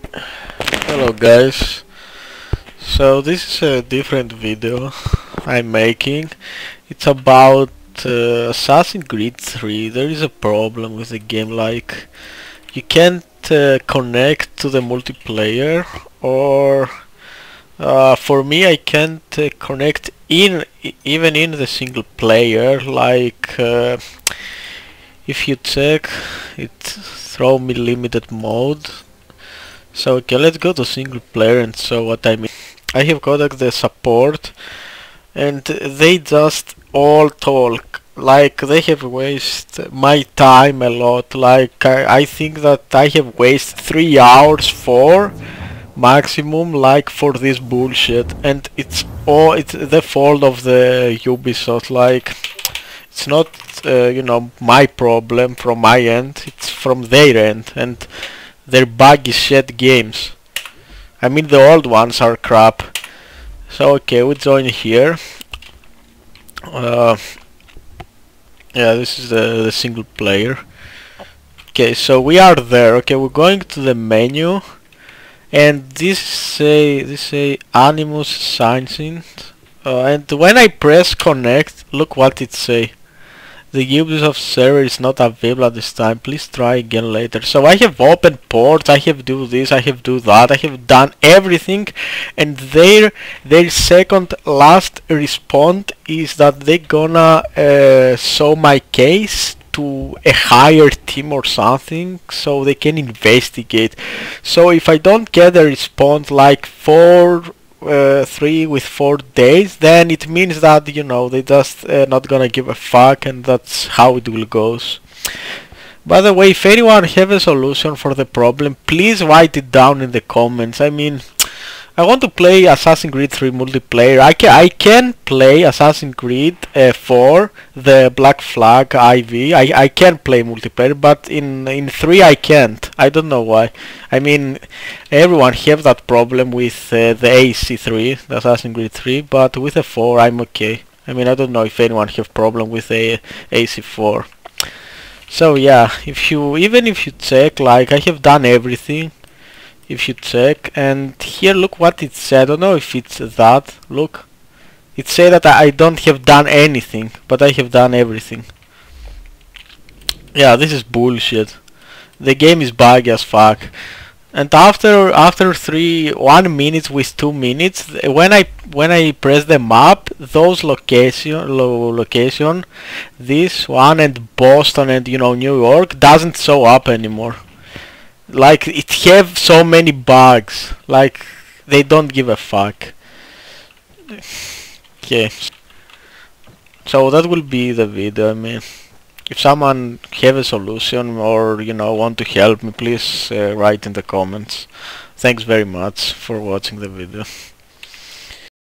Hello guys, so this is a different video I'm making. It's about Assassin Creed 3. There is a problem with the game, like you can't connect to the multiplayer, or for me I can't connect even in the single player. Like if you check, it throw me limited mode. So okay, let's go to single player and show what I mean. I have contacted the support and they just all talk, like they have wasted my time a lot. Like I think that I have wasted 3 hours for maximum, like for this bullshit, and it's the fault of the Ubisoft. Like it's not my problem from my end, it's from their end, and their buggy shit games. I mean the old ones are crap. So okay, we join here. Yeah, this is the single player. Okay, so we are there. Okay, we're going to the menu, and this say Animus signs in. And when I press connect, look what it say. The Ubisoft server is not available at this time. Please try again later. So I have opened ports, I have do this, I have do that, I have done everything, and their second last response is that they gonna show my case to a higher team or something, so they can investigate. So if I don't get a response like 3 with 4 days, then it means that they just not gonna give a fuck, and that's how it will goes. By the way, if anyone have a solution for the problem, please write it down in the comments. I mean, I want to play Assassin Creed 3 multiplayer. I can play Assassin Creed 4, the Black Flag IV. I can play multiplayer, but in 3 I can't. I don't know why. I mean, everyone have that problem with the AC3, the Assassin Creed 3, but with the 4 I'm okay. I mean, I don't know if anyone have problem with the AC4. So yeah, even if you check, like I have done everything. If you check, and here look what it said. I don't know if it's that. Look, it said that I don't have done anything, but I have done everything. Yeah, this is bullshit. The game is buggy as fuck. And after 1 minute with 2 minutes, when I press the map, those location, this one and Boston and New York doesn't show up anymore. Like it have so many bugs, like they don't give a fuck. Okay, so that will be the video. I mean, if someone have a solution or want to help me, please write in the comments. Thanks very much for watching the video.